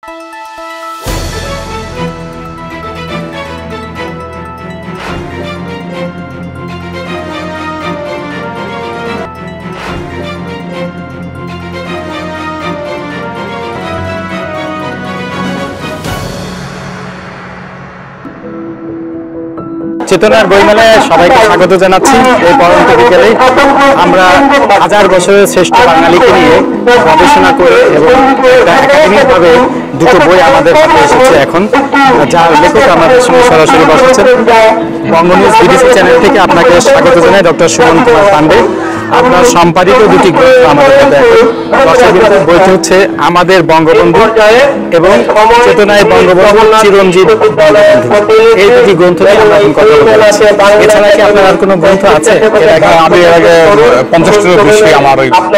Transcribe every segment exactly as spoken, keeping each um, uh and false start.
চেতনার বইমেলায় সবাইকে স্বাগত জানাচ্ছি। এই পরন্ত বিকেলে আমরা হাজার বছরের শ্রেষ্ঠ বাঙালিকে নিয়ে গবেষণা করে এবং একাডেমিকভাবে দুটো বই আমাদের হাতে এসেছে এখন, যার লেখক আমাদের সঙ্গে সরাসরি বসেছেন। বঙ্গ নিউজ বিবিসি চ্যানেল থেকে আপনাকে স্বাগত জানাই ডক্টর সুমন কুমার পান্ডে। আপনার সম্পাদিত দুটি গ্রন্থ আমাদের হাতে এখন। বইটি হচ্ছে আমাদের বঙ্গবন্ধু এবং চেতনায় বঙ্গবন্ধু চিরঞ্জীব বঙ্গবন্ধু। এই দুটি গ্রন্থ নিয়ে আমরা এখন কথা বলছি। এছাড়া কি আপনার আর কোনো গ্রন্থ আছে? আমি এর আগে পঞ্চাশটির বেশি আমার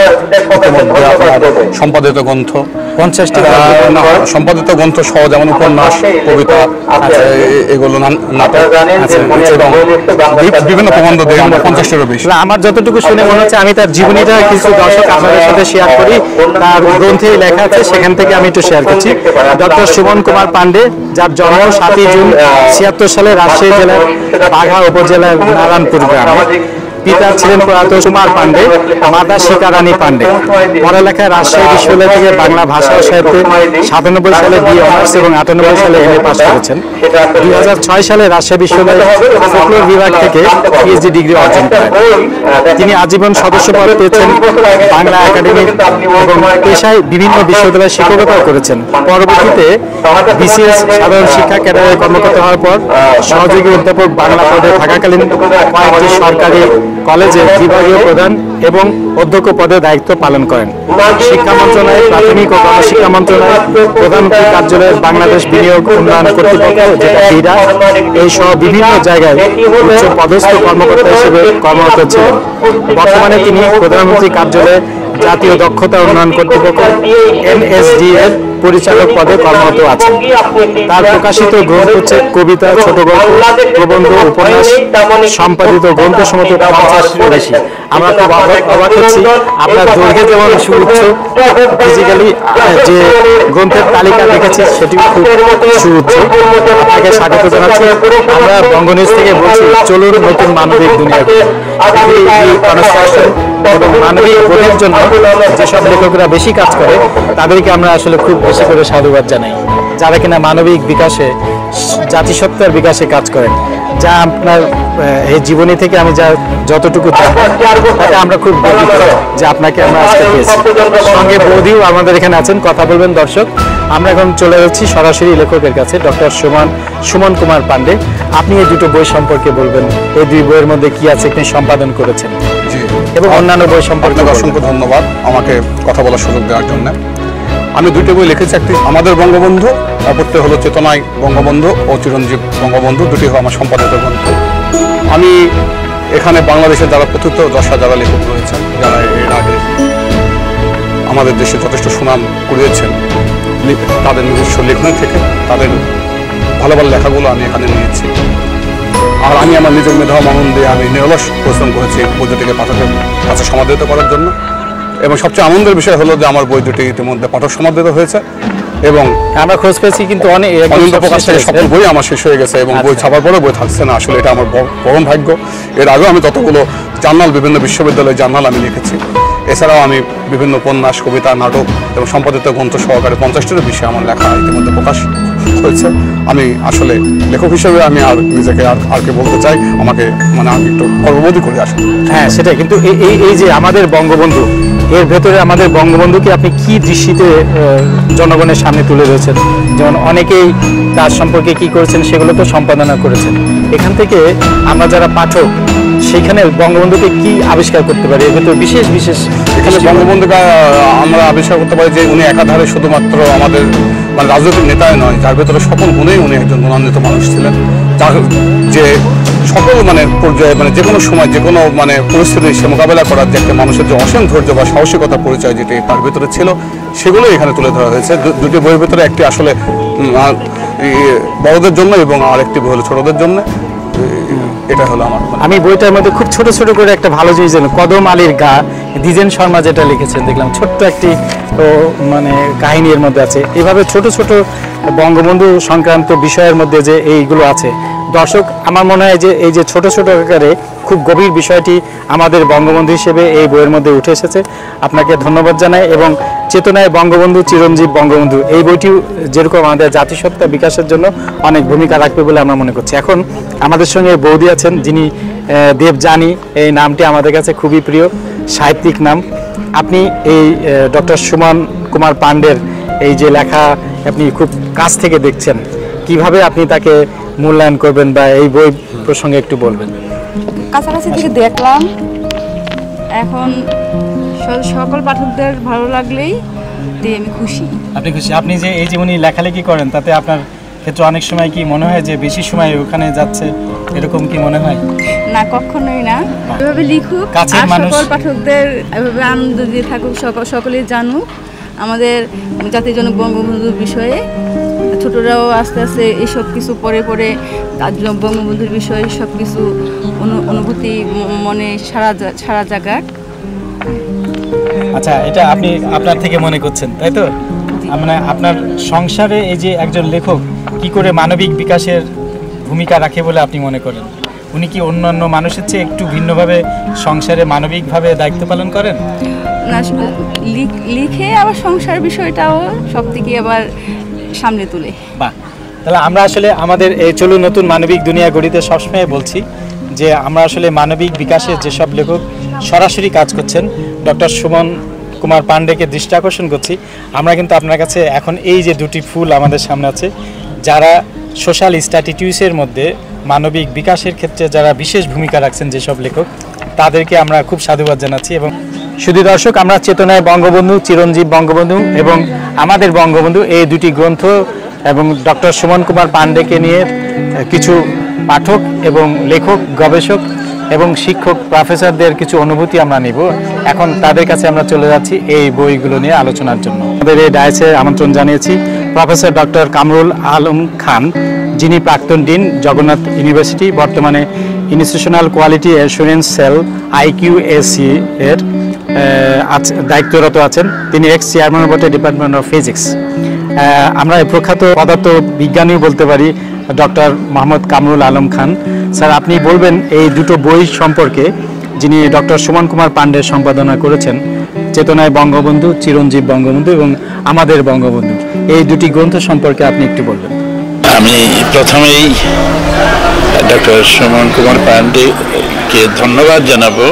সম্পাদিত গ্রন্থ পঞ্চাশটি সম্পাদিত গ্রন্থ সহ যেমন উপন্যাস, কবিতা, এগুলো নাটক এবং বিভিন্ন প্রবন্ধ দিয়ে আমরা পঞ্চাশটিরও বেশি। আমার যতটুকু শুনে মনে হচ্ছে, আমি তার জীবনীটা কিছু দর্শক আপনাদের সাথে শেয়ার করি, তার গ্রন্থে লেখা আছে, সেখান থেকে আমি একটু শেয়ার করছি। ডক্টর সুমন কুমার পান্ডে, যার জন্ম সাতই জুন ছিয়াত্তর সালে রাজশাহী জেলার বাঘা উপজেলার নারায়ণপুর গ্রামে। পিতা ছিলেন প্রয়াত কুমার পান্ডে, মাতা শিকারানী পান্ডে। পড়ালেখায় রাজশাহী বিশ্ববিদ্যালয় থেকে বাংলা ভাষা ও সাহিত্যে সাতানব্বই সালে বি অনার্স এবং আটানব্বই সালে এম এ পাস করেছেন। দুই হাজার ছয় সালে রাজশাহী বিশ্ববিদ্যালয় ফোকলোর বিভাগ থেকে পিএইচডি ডিগ্রি অর্জন করেন। তিনি আজীবন সদস্যপদ পেয়েছেন বাংলা একাডেমি এবং পেশায় বিভিন্ন বিশ্ববিদ্যালয়ে শিক্ষকতাও করেছেন। পরবর্তীতে বিসিএস সাধারণ শিক্ষা ক্যাডারে কর্মকর্তা হওয়ার পর সহযোগী অধ্যাপক বাংলা পদে থাকাকালীন কয়েকটি সরকারি কলেজে বিভাগীয় প্রধান এবং অধ্যক্ষ পদে দায়িত্ব পালন করেন। শিক্ষা মন্ত্রণালয়, প্রাথমিক ও গণশিক্ষা মন্ত্রণালয়, প্রধানমন্ত্রী কার্যালয়ের বাংলাদেশ বিনিয়োগ উন্নয়ন কর্তৃপক্ষ যেটা বিডা, এই সহ বিভিন্ন জায়গায় উচ্চ পদস্থ কর্মকর্তা হিসেবে কর্মরত ছিলেন। বর্তমানে তিনি প্রধানমন্ত্রী কার্যালয়ে জাতীয় দক্ষতা উন্নয়ন কর্তৃপক্ষ এনএসডি এর পরিচালক পদে কর্মরত আছেন। তার প্রকাশিত গ্রন্থ হচ্ছে কবিতা, ছোট গল্প, প্রবন্ধ, উপন্যাস, সম্পাদিত গ্রন্থ সমস্ত পঞ্চাশটিরও বেশি। আমরা খুব অবাক হচ্ছি, আপনার দৈর্ঘ্যে যেমন সুউচ্চ, ফিজিক্যালি যে গ্রন্থের তালিকা দেখেছি সেটিও খুব সুউচ্চ। আপনাকে স্বাগত জানাচ্ছি। আমরা বঙ্গ নিউজ থেকে বলছি, চলুন নতুন মানবিক দুনিয়া এবং মানবিক বোধের জন্য যেসব লেখকরা বেশি কাজ করে তাদেরকে আমরা আসলে খুব বেশি করে সাধুবাদ জানাই, যারা কিনা মানবিক বিকাশে, জাতিসত্তার বিকাশে কাজ করেন। যা আপনার এই জীবনী থেকে আমি যা যতটুকু তাতে আমরা খুব গর্বিত যে আপনাকে আমরা আজকে পেয়েছি। সঙ্গে বৌদিও আমাদের এখানে আছেন, কথা বলবেন দর্শক। আমরা এখন চলে যাচ্ছি সরাসরি লেখকের কাছে, ডক্টর সুমন সুমন কুমার পান্ডে। আপনি এই দুটো বই সম্পর্কে বলবেন, এই দুই বইয়ের মধ্যে কি আছে, আপনি সম্পাদন করেছেন এবং অন্যান্য বই সম্পর্কে। অসংখ্য ধন্যবাদ আমাকে কথা বলার সুযোগ দেওয়ার জন্য। আমি দুটো বই লিখেছি, একটি আমাদের বঙ্গবন্ধু, অপরটি হলো চেতনায় বঙ্গবন্ধু ও চিরঞ্জীব বঙ্গবন্ধু। দুটি হলো আমার সম্পাদিত গ্রন্থ। আমি এখানে বাংলাদেশের যারা কথিত দশা যারা লেখক রয়েছেন, যারা এর আগে আমাদের দেশে যথেষ্ট সুনাম কুড়িয়েছেন, তাদের নিজস্ব লেখনী থেকে তাদের ভালো ভালো লেখাগুলো আমি এখানে নিয়েছি। আর আমি আমার নিজের মেধা মনন দিয়ে আমি নিরলস পরিশ্রম করেছি বই দুটিকে পাঠকের কাছে সমাদৃত করার জন্য। এবং সবচেয়ে আনন্দের বিষয় হলো যে আমার বই দুটি ইতিমধ্যে পাঠক সমাদৃত হয়েছে এবং আমরা খোঁজ পেয়েছি কিন্তু অনেক অনন্ত প্রকাশ থেকে সকল বই আমার শেষ হয়ে গেছে এবং বই ছাপার পরেও বই থাকছে না। আসলে এটা আমার পরম ভাগ্য। এর আগেও আমি ততগুলো জার্নাল, বিভিন্ন বিশ্ববিদ্যালয়ের জার্নাল আমি লিখেছি। এছাড়াও আমি বিভিন্ন উপন্যাস, কবিতা, নাটক এবং সম্পাদিত গ্রন্থ সহকারে পঞ্চাশটিরও বেশি আমার লেখা ইতিমধ্যে প্রকাশ হয়েছে। আমি আসলে লেখক হিসেবে আমি আর নিজেকে আর আর কে বলতে চাই, আমাকে মানে আমি একটু গর্ববোধই করে আসলে। হ্যাঁ, সেটাই। কিন্তু এই এই যে আমাদের বঙ্গবন্ধু, এর ভেতরে আমাদের বঙ্গবন্ধুকে আপনি কি দৃষ্টিতে জনগণের সামনে তুলে ধরেছেন? যেমন অনেকেই তার সম্পর্কে কি করেছেন সেগুলো তো সম্পাদনা করেছেন। এখান থেকে আমরা যারা পাঠক, সেখানে বঙ্গবন্ধুকে কি আবিষ্কার করতে পারি? এর ভেতরে বিশেষ বিশেষ এখানে বঙ্গবন্ধুকে আমরা আবিষ্কার করতে পারি যে উনি একাধারে শুধুমাত্র আমাদের মানে রাজনৈতিক নেতাই নয়, যার ভেতরে সকল গুণেই উনি একজন গুণান্বিত মানুষ ছিলেন। যার যে সকল মানে পর্যায়ে মানে যে কোনো সময় যে কোনো মানে পরিস্থিতি সে মোকাবেলা করার যে একটা মানুষের যে অসীম ধৈর্য বা সাহসিকতার পরিচয় যেটি তার ভেতরে ছিল, সেগুলো এখানে তুলে ধরা হয়েছে। দুটি বইয়ের ভেতরে একটি আসলে বড়দের জন্য এবং আরেকটি বই হলো ছোটদের জন্য। এটা হলো আমার। আমি বইটার মধ্যে খুব ছোট ছোট করে একটা ভালো জিনিস জানি, কদম আলীর গা, দ্বিজেন শর্মা যেটা লিখেছেন দেখলাম, ছোট্ট একটি ও মানে কাহিনীর মধ্যে আছে। এভাবে ছোট ছোট বঙ্গবন্ধু সংক্রান্ত বিষয়ের মধ্যে যে এইগুলো আছে, দর্শক আমার মনে হয় যে এই যে ছোট ছোট আকারে খুব গভীর বিষয়টি আমাদের বঙ্গবন্ধু হিসেবে এই বইয়ের মধ্যে উঠে এসেছে। আপনাকে ধন্যবাদ জানাই। এবং চেতনায় বঙ্গবন্ধু চিরঞ্জীব বঙ্গবন্ধু এই বইটি যেরকম আমাদের জাতিসত্তা বিকাশের জন্য অনেক ভূমিকা রাখবে বলে আমরা মনে করছি। এখন আমাদের সঙ্গে বৌদি আছেন, যিনি দেবযানী, এই নামটি আমাদের কাছে খুবই প্রিয়, সাহিত্যিক নাম। আপনি এই ডক্টর সুমন কুমার পান্ডের এই যে লেখা আপনি খুব কাছ থেকে দেখছেন, কিভাবে আপনি তাকে মূল্যায়ন করবেন বা এই বই প্রসঙ্গে একটু বলবেন? কাছাকাছি থেকে দেখলাম, এখন সকল পাঠকদের ভালো লাগলেই দিয়ে আমি খুশি। আপনি খুশি? আপনি যে এই যে উনি লেখালেখি করেন, তাতে আপনার ক্ষেত্রে অনেক সময় কি মনে হয় যে বেশি সময় ওখানে যাচ্ছে, এরকম কি মনে হয়? না, কখনোই না। এভাবে লিখুক আর সকল পাঠকদের এভাবে আনন্দ দিয়ে থাকুক, সকলেই জানুক আমাদের জাতির জনক বঙ্গবন্ধুর বিষয়ে। ছোটরাও আস্তে আস্তে এইসব কিছু পরে পরে তার বঙ্গবন্ধুর বিষয়ে সব কিছু অনুভূতি মনে সারা সারা জায়গায়। আচ্ছা, এটা আপনি আপনার থেকে মনে করছেন, তাই তো? মানে আপনার সংসারে এই যে একজন লেখক কি করে মানবিক বিকাশের ভূমিকা রাখে বলে আপনি মনে করেন? উনি কি অন্যান্য মানুষের চেয়ে একটু ভিন্নভাবে সংসারে মানবিকভাবে দায়িত্ব পালন করেন? না, লিখে আবার সংসার বিষয়টাও সব থেকে আবার সামনে তুলে। বাহ, তাহলে আমরা আসলে আমাদের এই চলু নতুন মানবিক দুনিয়া গড়িতে সবসময় বলছি যে আমরা আসলে মানবিক বিকাশের যেসব লেখক সরাসরি কাজ করছেন, ডক্টর সুমন কুমার পান্ডেকে দৃষ্টি আকর্ষণ করছি। আমরা কিন্তু আপনার কাছে এখন এই যে দুটি ফুল আমাদের সামনে আছে, যারা সোশ্যাল স্ট্যাটিটিউসের মধ্যে মানবিক বিকাশের ক্ষেত্রে যারা বিশেষ ভূমিকা রাখছেন যেসব লেখক, তাদেরকে আমরা খুব সাধুবাদ জানাচ্ছি। এবং শুধু দর্শক, আমরা চেতনায় বঙ্গবন্ধু, চিরঞ্জীব বঙ্গবন্ধু এবং আমাদের বঙ্গবন্ধু এই দুটি গ্রন্থ এবং ডক্টর সুমন কুমার পান্ডেকে নিয়ে কিছু পাঠক এবং লেখক, গবেষক এবং শিক্ষক, প্রফেসরদের কিছু অনুভূতি আমরা নিব। এখন তাদের কাছে আমরা চলে যাচ্ছি এই বইগুলো নিয়ে আলোচনার জন্য। আমাদের এই ডায়াসে আমন্ত্রণ জানিয়েছি প্রফেসর ডক্টর কামরুল আলম খান, যিনি প্রাক্তন ডিন, জগন্নাথ ইউনিভার্সিটি, বর্তমানে institutional quality assurance cell IQAC এর দায়িত্বরত আছেন। তিনি এক্স চেয়ারম্যান বটে ডিপার্টমেন্ট অফ ফিজিক্স। আমরা প্রখ্যাত পদার্থ বিজ্ঞানী বলতে পারি ডক্টর মোহাম্মদ কামরুল আলম খান। স্যার, আপনি বলবেন এই দুটো বই সম্পর্কে, যিনি ডক্টর সুমন কুমার পান্ডে সম্পাদনা করেছেন, চেতনায় বঙ্গবন্ধু, চিরঞ্জীব বঙ্গবন্ধু এবং আমাদের বঙ্গবন্ধু, এই দুটি গ্রন্থ সম্পর্কে আপনি একটু বলবেন। আমি প্রথমেই ডক্টর সুমন কুমার পান্ডেকে ধন্যবাদ জানাবো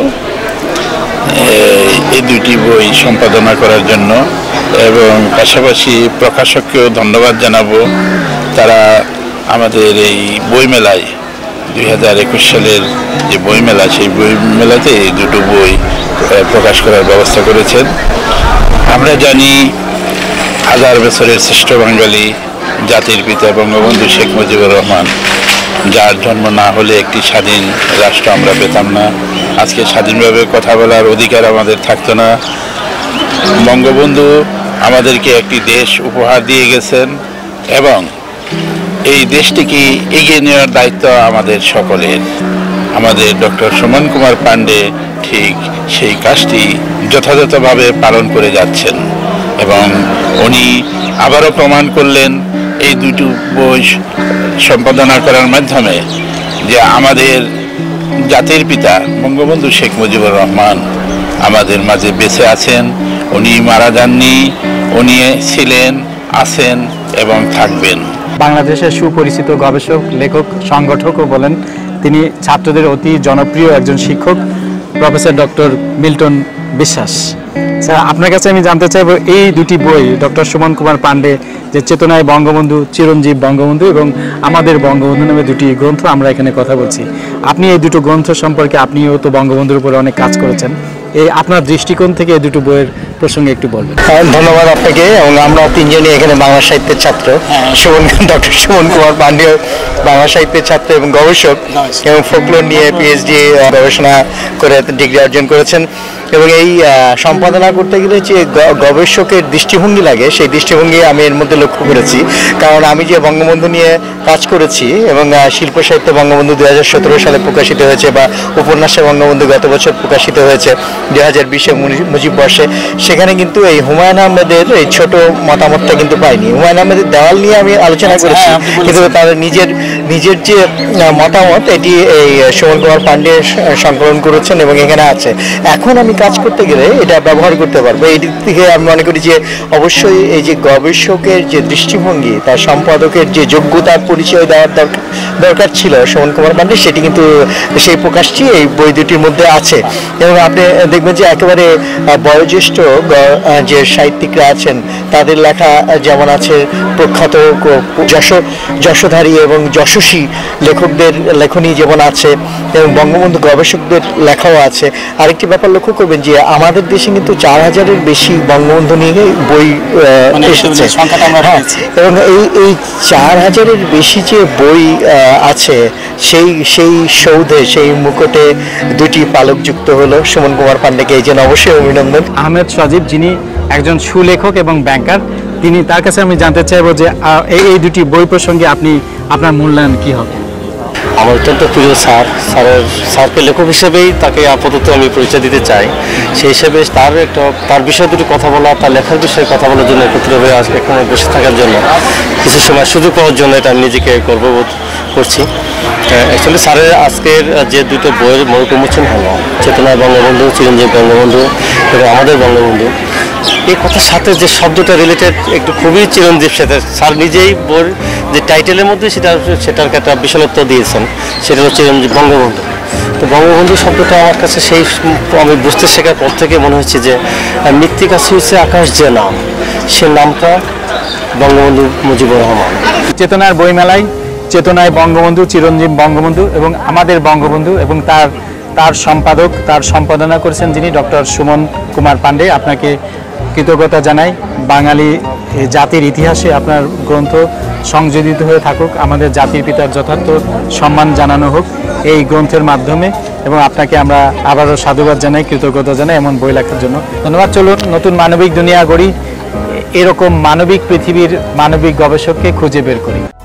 এই দুটি বই সম্পাদনা করার জন্য, এবং পাশাপাশি প্রকাশককেও ধন্যবাদ জানাবো। তারা আমাদের এই বইমেলায় দুই হাজার একুশ সালের যে বইমেলা, সেই বইমেলাতে এই দুটো বই প্রকাশ করার ব্যবস্থা করেছেন। আমরা জানি হাজার বছরের শ্রেষ্ঠ বাঙালি জাতির পিতা বঙ্গবন্ধু শেখ মুজিবুর রহমান, যার জন্ম না হলে একটি স্বাধীন রাষ্ট্র আমরা পেতাম না, আজকে স্বাধীনভাবে কথা বলার অধিকার আমাদের থাকতো না। বঙ্গবন্ধু আমাদেরকে একটি দেশ উপহার দিয়ে গেছেন এবং এই দেশটিকে এগিয়ে নেওয়ার দায়িত্ব আমাদের সকলের। আমাদের ডক্টর সুমন কুমার পান্ডে ঠিক সেই কাজটি যথাযথভাবে পালন করে যাচ্ছেন এবং উনি আবারও প্রমাণ করলেন এই দুটো বই সম্পাদনা করার মাধ্যমে যে আমাদের জাতির পিতা বঙ্গবন্ধু শেখ মুজিবুর রহমান আমাদের মাঝে বেঁচে আছেন। উনি মারা যাননি, উনি ছিলেন, আছেন এবং থাকবেন। বাংলাদেশের সুপরিচিত গবেষক, লেখক, সংগঠকও বলেন। তিনি ছাত্রদের অতি জনপ্রিয় একজন শিক্ষক, professor doctor Milton Biswas. Sir, আপনার কাছে আমি জানতে চাইব এই দুটি বই, ডক্টর সুমন কুমার পান্ডে যে চেতনায় বঙ্গবন্ধু, চিরঞ্জীব বঙ্গবন্ধু এবং আমাদের বঙ্গবন্ধু নামে দুটি গ্রন্থ, আমরা এখানে কথা বলছি। আপনি এই দুটো গ্রন্থ সম্পর্কে, আপনিও তো বঙ্গবন্ধুর উপরে অনেক কাজ করেছেন, এই আপনার দৃষ্টিকোণ থেকে এই দুটো বইয়ের প্রসঙ্গে একটু বলবেন। ধন্যবাদ আপনাকে। এবং আমরা তিনজনই এখানে বাংলা সাহিত্যের ছাত্র। সুমন ডক্টর সুমন কুমার পান্ডে বাংলা সাহিত্যের ছাত্র এবং গবেষক, এবং ফোকলোর নিয়ে পিএইচডি গবেষণা করে ডিগ্রি অর্জন করেছেন। এবং এই সম্পাদনা করতে গেলে যে গবেষকের দৃষ্টিভঙ্গি লাগে, সেই দৃষ্টিভঙ্গি আমি এর মধ্যে লক্ষ্য করেছি। কারণ আমি যে বঙ্গবন্ধু নিয়ে কাজ করেছি এবং শিল্প সাহিত্য বঙ্গবন্ধু দুই হাজার সতেরো সালে প্রকাশিত হয়েছে, বা উপন্যাসে বঙ্গবন্ধু গত বছর প্রকাশিত হয়েছে দুই হাজার বিশে মুজিব বর্ষে। সেখানে কিন্তু এই হুমায়ুন আহমেদের এই ছোট মতামতটা কিন্তু পাইনি। হুমায়ুন আহমেদের দেওয়াল নিয়ে আমি আলোচনা করেছি, কিন্তু তার নিজের নিজের যে মতামত এটি এই সুমন কুমার পান্ডে সংকলন করেছেন এবং এখানে আছে। এখন আমি কাজ করতে গেলে এটা ব্যবহার করতে পারবো। এই দিক থেকে আমি মনে করি যে অবশ্যই এই যে গবেষকের যে দৃষ্টিভঙ্গি, তার সম্পাদকের যে যোগ্যতার পরিচয় দেওয়ার দরকার দরকার ছিল সুমন কুমার পান্ডে, সেটি কিন্তু সেই প্রকাশটি এই বই দুটির মধ্যে আছে। এবং আপনি দেখবেন যে একেবারে বয়োজ্যেষ্ঠ যে সাহিত্যিকরা আছেন তাদের লেখা যেমন আছে, প্রখ্যাত যশ যশোধারী এবং যশস্বী লেখকদের লেখনী যেমন আছে, এবং বঙ্গবন্ধু গবেষকদের লেখাও আছে। আরেকটি ব্যাপার লক্ষ্য করবেন যে আমাদের দেশে কিন্তু চার হাজারের বেশি বঙ্গবন্ধু নিয়ে বই এসেছে, এবং এই এই চার হাজারের বেশি যে বই আছে সেই সেই সৌধে সেই মুকুটে দুটি পালক যুক্ত হলো সুমন কুমার পান্ডেকে, এই জন্য অবশ্যই অভিনন্দন। আহমেদ সজীব, যিনি একজন সুলেখক এবং ব্যাংকার, তিনি তার কাছে আমি জানতে চাইবো যে এই এই দুটি বই প্রসঙ্গে আপনি আপনার মূল্যায়ন কি হবে? আমার অত্যন্ত প্রিয় স্যার, স্যারের স্যারকে লেখক হিসেবেই তাকে আপাতত আমি পরিচয় দিতে চাই। সেই হিসেবে তার একটা তার বিষয়ে দুটি কথা বলা, তার লেখার বিষয়ে কথা বলার জন্য একত্র হয়ে এখানে বসে থাকার জন্য কিছু সময় সুযোগ পাওয়ার জন্য এটা আমি নিজেকে গর্ববোধ করছি। অ্যাকচুয়ালি স্যারের আজকের যে দুটো বইয়ের মৌখিক উন্মোচন হলো, চেতনা বঙ্গবন্ধু, চিরঞ্জীব বঙ্গবন্ধু এবং আমাদের বঙ্গবন্ধু, এই কথার সাথে যে শব্দটা রিলেটেড একটু খুবই চিরঞ্জীব সাথে, স্যার নিজেই বই যে টাইটেলের মধ্যে সেটা সেটার একটা বিশালত্ব দিয়েছেন, সেটা হচ্ছে চিরঞ্জীব বঙ্গবন্ধু। তো বঙ্গবন্ধু শব্দটা আমার কাছে সেই আমি বুঝতে শেখার পর থেকে মনে হচ্ছে যে মৃত্তিকা ছুঁয়েছে আকাশ যে নাম, সে নামটা বঙ্গবন্ধু মুজিবুর রহমান। চেতনার বইমেলায় চেতনায় বঙ্গবন্ধু, চিরঞ্জীব বঙ্গবন্ধু এবং আমাদের বঙ্গবন্ধু, এবং তার তার সম্পাদক, তার সম্পাদনা করেছেন যিনি ডক্টর সুমন কুমার পান্ডে। আপনাকে কৃতজ্ঞতা জানাই। বাঙালি জাতির ইতিহাসে আপনার গ্রন্থ সংযোজিত হয়ে থাকুক, আমাদের জাতির পিতার যথার্থ সম্মান জানানো হোক এই গ্রন্থের মাধ্যমে, এবং আপনাকে আমরা আবারও সাধুবাদ জানাই, কৃতজ্ঞতা জানাই এমন বই লেখার জন্য। ধন্যবাদ। চলুন নতুন মানবিক দুনিয়া গড়ি, এরকম মানবিক পৃথিবীর মানবিক গবেষককে খুঁজে বের করি।